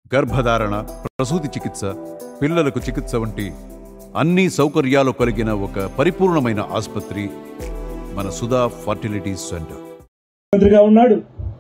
గర్భధారణ, ప్రసూతి చికిత్స, పిల్లలకు చికిత్స వంటి అన్ని సౌకర్యాలు కలిగిన ఒక పరిపూర్ణమైన ఆసుపత్రి మన సుధా ఫర్టిలిటీ సెంటర్. మంత్రిగా ఉన్నాడు.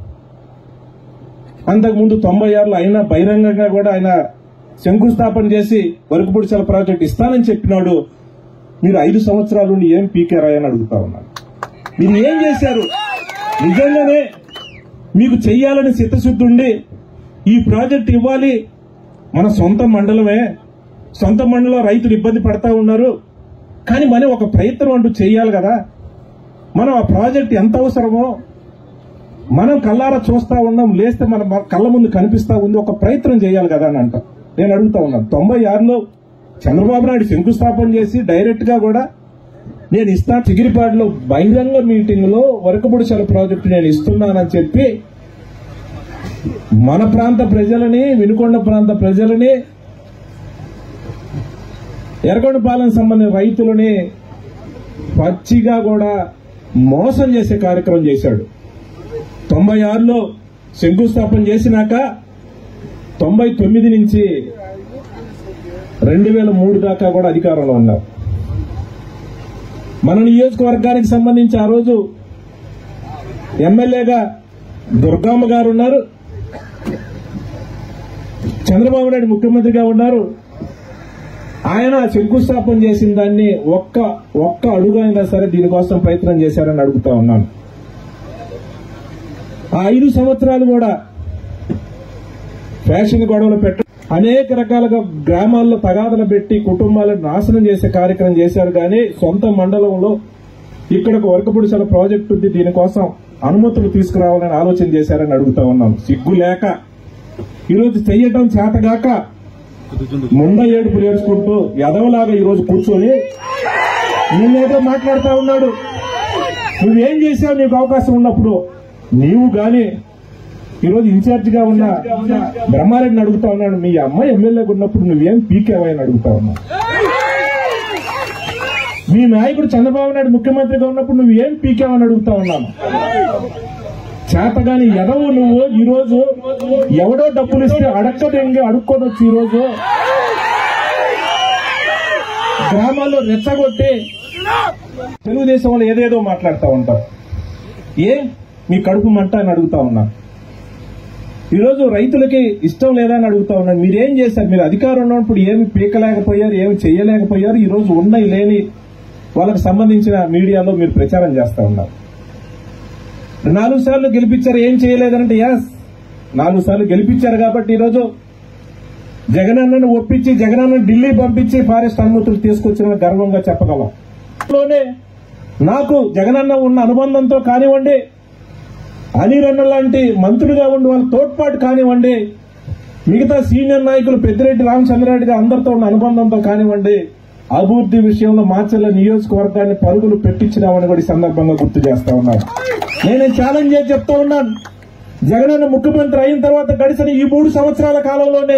అంతకుముందు 96లో అయినా బహిరంగంగా కూడా ఆయన శంకుస్థాపన చేసి వరకుపుడిచల ప్రాజెక్టు ఇస్తానని చెప్పినాడు. మీరు 5 సంవత్సరాలు ఏం పీకేరాయని అడుగుతా ఉన్నాను. మీరు ఏం చేశారు? నిజంగానే మీకు చెయ్యాలని చిత్తశుద్ధి ఉండి ఈ ప్రాజెక్టు ఇవ్వాలి, మన సొంత మండలమే, సొంత మండలం రైతులు ఇబ్బంది పడతా ఉన్నారు, కానీ మనం ఒక ప్రయత్నం అంటూ చేయాలి కదా. మనం ఆ ప్రాజెక్టు ఎంత అవసరమో మనం కళ్ళారా చూస్తా ఉన్నాం, లేస్తే మన కళ్ళ ముందు కనిపిస్తా ఉంది, ఒక ప్రయత్నం చేయాలి కదా అని అంట. నేను అడుగుతా ఉన్నాను. 96లో చంద్రబాబు నాయుడు శంకుస్థాపన చేసి డైరెక్ట్ గా కూడా నేను ఇస్తా, చిగిరిపాడులో బహిరంగ మీటింగ్ లో వరకుపుడిచల ప్రాజెక్టు నేను ఇస్తున్నానని చెప్పి మన ప్రాంత ప్రజలని, వినుకొండ ప్రాంత ప్రజలని, ఎర్రగొండపాలెం సంబంధించిన రైతులని పచ్చిగా కూడా మోసం చేసే కార్యక్రమం చేశాడు. 96లో శంకుస్థాపన చేసినాక 99 నుంచి 2003 దాకా కూడా అధికారంలో ఉన్నారు. మన నియోజకవర్గానికి సంబంధించి ఆ రోజు ఎమ్మెల్యేగా దుర్గమ్మ గారు ఉన్నారు, చంద్రబాబు నాయుడు ముఖ్యమంత్రిగా ఉన్నారు. ఆయన శంకుస్థాపన చేసిన దాన్ని ఒక్క అడుగైనా సరే దీనికోసం ప్రయత్నం చేశారని అడుగుతా ఉన్నాను. ఆ 5 సంవత్సరాలు కూడా ఫ్యాషన్ గొడవలు అనేక రకాలుగా గ్రామాల్లో తగాదలు పెట్టి కుటుంబాలను నాశనం చేసే కార్యక్రమం చేశారు. కానీ సొంత మండలంలో ఇక్కడకు వరకుపుడిచల ప్రాజెక్టు ఉంది, దీనికోసం అనుమతులు తీసుకురావాలని ఆలోచన చేశారని అడుగుతా ఉన్నాం. సిగ్గు లేక ఈరోజు చెయ్యటం చేతగాక ముండ ఏడుపులు ఏడుచుకుంటూ ఎదవలాగా ఈరోజు కూర్చొని నేనేదో మాట్లాడుతా ఉన్నాడు. నువ్వేం చేశావు నీకు అవకాశం ఉన్నప్పుడు? నీవు గాని ఈరోజు ఇన్ఛార్జ్ గా ఉన్న బ్రహ్మారెడ్డిని అడుగుతా ఉన్నాడు, మీ అమ్మాయి ఎమ్మెల్యేగా ఉన్నప్పుడు నువ్వేం పీకేవాయని అడుగుతా ఉన్నావు. మీ నాయకుడు చంద్రబాబు నాయుడు ముఖ్యమంత్రిగా ఉన్నప్పుడు నువ్వేం పీకేవని అడుగుతా ఉన్నాను. చేతగాని ఎదవు నువ్వు. ఈరోజు ఎవడో డబ్బులు ఇస్తే అడక్కదెంగి అడుక్కోనొచ్చు. ఈరోజు గ్రామాల్లో రెచ్చగొట్టి తెలుగుదేశం వాళ్ళు ఏదేదో మాట్లాడుతూ ఉంటారు. ఏం మీ కడుపు మంట అని అడుగుతా ఉన్నా. ఈరోజు రైతులకి ఇష్టం లేదా అని అడుగుతా ఉన్నాను. మీరేం చేశారు? మీరు అధికారం ఉన్నప్పుడు ఏమి పీకలేకపోయారు, ఏమి చేయలేకపోయారు. ఈరోజు ఉన్నాయి లేని వాళ్ళకి సంబంధించిన మీడియాలో మీరు ప్రచారం చేస్తా ఉన్నారు. 4 సార్లు గెలిపించారు, ఏం చేయలేదంటే ఎస్ 4 సార్లు గెలిపించారు కాబట్టి ఈరోజు జగనన్నను ఒప్పించి జగనన్నను ఢిల్లీ పంపించి ఫారెస్ట్ అనుమతులు తీసుకొచ్చిన గర్వంగా చెప్పగలం. నాకు జగనన్న ఉన్న అనుబంధంతో కానివ్వండి, అనిరన్న లాంటి మంత్రులుగా ఉండి వాళ్ళ తోడ్పాటు కానివ్వండి, మిగతా సీనియర్ నాయకులు పెద్దిరెడ్డి రామచంద్రారెడ్డి గారు అందరితో ఉన్న అనుబంధంతో కానివ్వండి, అభివృద్ధి విషయంలో మాచర్ల నియోజకవర్గాన్ని పరుగులు పెట్టించినామని కూడా ఈ సందర్భంగా గుర్తు చేస్తా ఉన్నాను. నేను ఛాలెంజ్ చేసి చెప్తా ఉన్నాను. జగనన్న ముఖ్యమంత్రి అయిన తర్వాత గడిచిన ఈ 3 సంవత్సరాల కాలంలోనే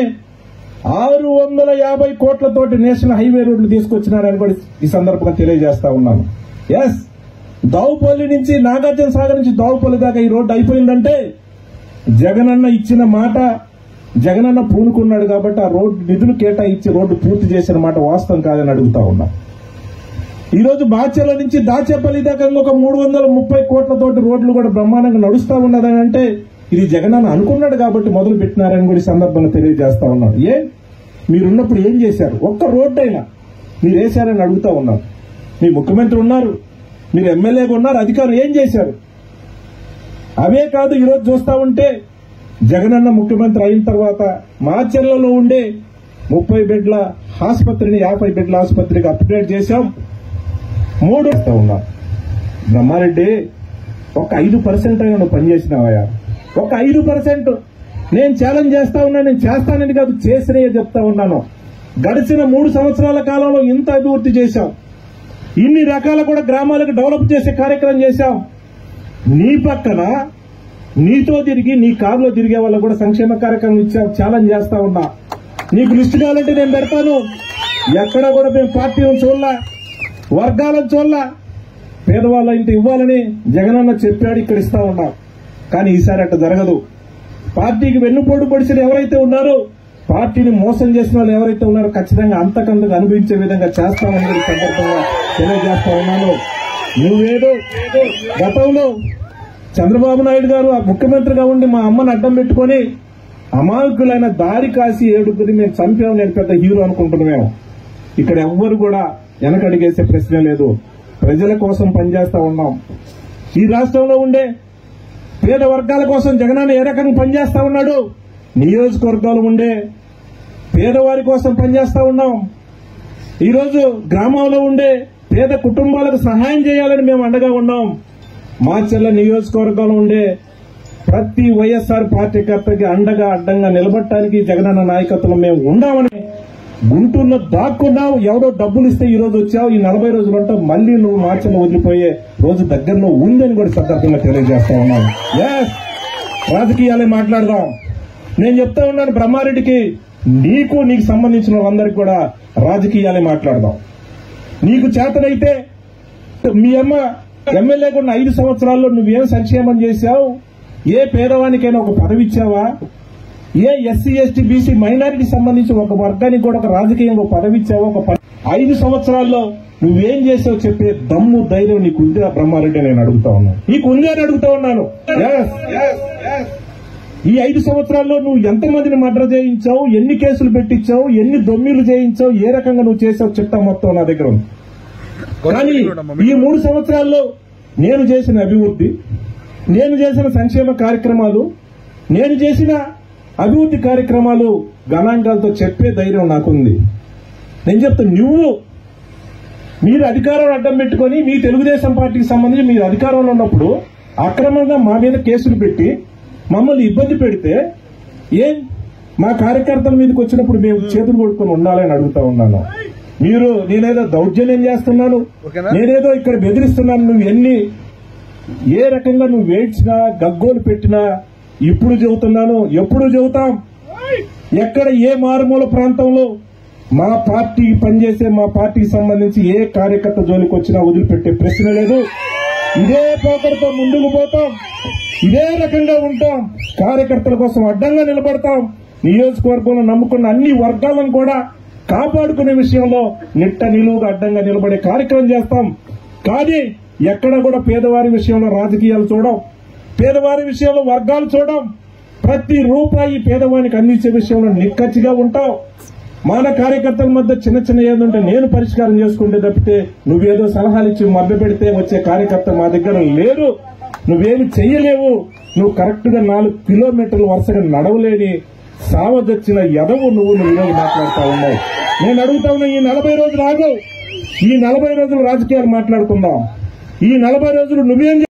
650 కోట్లతోటి నేషనల్ హైవే రోడ్లు తీసుకొచ్చినారని కూడా ఈ సందర్భంగా తెలియజేస్తా ఉన్నాను. ఎస్, దావుపల్లి నుంచి నాగార్జున సాగర్ నుంచి దావుపల్లి దాకా ఈ రోడ్డు అయిపోయిందంటే జగనన్న ఇచ్చిన మాట, జగనన్న పూనుకున్నాడు కాబట్టి ఆ రోడ్డు నిధులు కేటాయించి రోడ్డు పూర్తి చేసిన మాట వాస్తవం కాదని అడుగుతా ఉన్నా. ఈరోజు బాచెల నుంచి దాచేపల్లి దాకా ఇంకొక 330 కోట్లతోటి రోడ్లు కూడా బ్రహ్మాండంగా నడుస్తా ఉన్నదని అంటే ఇది జగనన్న అనుకున్నాడు కాబట్టి మొదలు పెట్టినారని కూడా ఈ సందర్భంగా తెలియజేస్తా ఉన్నాను. మీరున్నప్పుడు ఏం చేశారు? ఒక్క రోడ్డు అయినా మీరు వేశారని అడుగుతా ఉన్నారు. మీ ముఖ్యమంత్రి ఉన్నారు, మీరు ఎమ్మెల్యేగా ఉన్నారు, అధికారులు ఏం చేశారు? అవే కాదు, ఈరోజు చూస్తా ఉంటే జగనన్న ముఖ్యమంత్రి అయిన తర్వాత మాచర్లలో ఉండే 30 బెడ్ల ఆసుపత్రిని 50 బెడ్ల ఆసుపత్రికి అప్గ్రేడ్ చేశాం. 3 ఉన్నారు. బ్రహ్మారెడ్డి ఒక 5% అయినా నువ్వు పనిచేసినావా? ఒక 5% నేను ఛాలెంజ్ చేస్తా ఉన్నా. నేను చేస్తానని కాదు, చేసినే చెప్తా ఉన్నాను. గడిచిన 3 సంవత్సరాల కాలంలో ఇంత అభివృద్ధి చేశాం, ఇన్ని రకాల కూడా గ్రామాలకు డెవలప్ చేసే కార్యక్రమం చేశాం. నీ పక్కన నీతో తిరిగి నీ కారులో తిరిగే వాళ్ళకు కూడా సంక్షేమ కార్యక్రమం ఇచ్చాం. ఛాలెంజ్ చేస్తా ఉన్నా. నీకు లిస్టు కావాలంటే నేను పెడతాను. ఎక్కడ కూడా మేము పార్టీలను చూడలా, వర్గాలను చూడలా. పేదవాళ్ళ ఇంటి ఇవ్వాలని జగనన్న చెప్పాడు, ఇక్కడ ఇస్తా ఉన్నాం. కానీ ఈసారి అట్లా జరగదు. పార్టీకి వెన్నుపోటు పొడిచిన ఎవరైతే ఉన్నారో పార్టీని మోసం చేసిన వాళ్ళు ఎవరైతే ఉన్నారో ఖచ్చితంగా అంతకంతకు అనుభవించే విధంగా చేస్తామని కూడా ఈ సందర్భంగా తెలియజేస్తా ఉన్నాను. నువ్వేదో గతంలో చంద్రబాబు నాయుడు గారు ఆ ముఖ్యమంత్రిగా ఉండి మా అమ్మను అడ్డం పెట్టుకుని అమాయకులైన దారి కాసి 7 మేము చంపాము, నేను పెద్ద హీరో అనుకుంటున్నామేమో. ఇక్కడ ఎవ్వరు కూడా వెనకడిగేసే ప్రశ్న లేదు. ప్రజల కోసం పనిచేస్తా ఉన్నాం. ఈ రాష్ట్రంలో ఉండే పేద వర్గాల కోసం జగనన్న ఏ రకంగా పనిచేస్తా ఉన్నాడు, నియోజకవర్గాలు ఉండే పేదవారి కోసం పనిచేస్తా ఉన్నాం. ఈరోజు గ్రామంలో ఉండే పేద కుటుంబాలకు సహాయం చేయాలని మేము అండగా ఉన్నాం. మాచర్ల నియోజకవర్గంలో ఉండే ప్రతి వైఎస్ఆర్ పార్టీ కర్తకి అండగా అడ్డంగా నిలబడటానికి జగనన్న నాయకత్వం మేము ఉండామని గుంటూరులో దాక్కున్నావు. ఎవరో డబ్బులు ఇస్తే ఈ రోజు వచ్చావు, ఈ 40 రోజులు అంటూ మళ్లీ నువ్వు మార్చిలో వదిలిపోయే రోజు దగ్గరలో ఉందని కూడా సందర్భంగా తెలియజేస్తా ఉన్నాను. రాజకీయాలే మాట్లాడదాం. నేను చెప్తా ఉన్నాను బ్రహ్మారెడ్డికి, నీకు సంబంధించిన వాళ్ళందరికీ కూడా రాజకీయాలే మాట్లాడదాం. నీకు చేతనైతే మీ అమ్మ ఎమ్మెల్యేగా ఉన్న 5 సంవత్సరాల్లో నువ్వేం సంక్షేమం చేశావు? ఏ పేదవానికైనా ఒక పదవి ఇచ్చావా? ఏ ఎస్సీ ఎస్టీ బీసీ మైనారిటీ సంబంధించి ఒక వర్గానికి కూడా ఒక రాజకీయంగా పదవి ఇచ్చావా? 5 సంవత్సరాల్లో నువ్వేం చేసావు చెప్పే దమ్ము ధైర్యం నీకు ఉందా బ్రహ్మారెడ్డి? నేను అడుగుతా ఉన్నాను, నీకు ఉంది అని అడుగుతా ఉన్నాను. ఈ 5 సంవత్సరాల్లో నువ్వు ఎంతమందిని మర్డర్ చేయించావు, ఎన్ని కేసులు పెట్టించావు, ఎన్ని దొమ్మిలు చేయించావు, ఏ రకంగా నువ్వు చేసావు చిట్టా మొత్తం నా దగ్గర ఉంది. కానీ ఈ 3 సంవత్సరాల్లో నేను చేసిన అభివృద్ధి, నేను చేసిన సంక్షేమ కార్యక్రమాలు, నేను చేసిన అభివృద్ధి కార్యక్రమాలు గణాంకాలతో చెప్పే ధైర్యం నాకుంది. నేను చెప్తా, మీరు అధికారం అడ్డం పెట్టుకుని మీ తెలుగుదేశం పార్టీకి సంబంధించి మీరు అధికారంలో ఉన్నప్పుడు అక్రమంగా మా మీద కేసులు పెట్టి మమ్మల్ని ఇబ్బంది పెడితే మా కార్యకర్తల మీదకి వచ్చినప్పుడు మేము చేతులు కొట్టుకుని ఉండాలని అడుగుతా ఉన్నాను. నేనేదో దౌర్జన్యం చేస్తున్నాను, నేనేదో ఇక్కడ బెదిరిస్తున్నాను, నువ్వు ఏ రకంగా నువ్వు వేడ్చినా గగ్గోలు పెట్టినా ఇప్పుడు చెబుతున్నాను, ఎప్పుడు చెబుతాం. ఎక్కడ ఏ మారుమూల ప్రాంతంలో మా పార్టీకి పనిచేసే మా పార్టీకి సంబంధించి ఏ కార్యకర్త జోలికి వచ్చినా వదిలిపెట్టే ప్రశ్న లేదు. ఇదే పోకడతో ముందుకు పోతాం, ఇదే రకంగా ఉంటాం, కార్యకర్తల కోసం అడ్డంగా నిలబడతాం. నియోజకవర్గంలో నమ్ముకున్న అన్ని వర్గాలను కూడా కాపాడుకునే విషయంలో నిట్ట నిలువుగా అడ్డంగా నిలబడే కార్యక్రమం చేస్తాం. కానీ ఎక్కడ కూడా పేదవారి విషయంలో రాజకీయాలు చూడం, పేదవారి విషయంలో వర్గాలు చూడం. ప్రతి రూపాయి పేదవానికి అందించే విషయంలో నిక్కచ్చిగా ఉంటాం. మన కార్యకర్తల మధ్య చిన్న చిన్న ఏదంటే నేను పరిష్కారం చేసుకుంటే తప్పితే నువ్వేదో సలహాలు ఇచ్చి మభ్య పెడితే వచ్చే కార్యకర్త మా దగ్గర లేరు. నువ్వేమి చెయ్యలేవు. నువ్వు కరెక్ట్ గా 4 కిలోమీటర్ల వరుసగా నడవలేని సావదొచ్చిన ఎదవు నువ్వు ఈరోజు మాట్లాడుతా ఉన్నావు. నేను అడుగుతా ఉన్నా, ఈ 40 రోజులు ఆగు, ఈ 40 రోజులు రాజకీయాలు మాట్లాడుకుందాం. ఈ 40 రోజులు నువ్వేం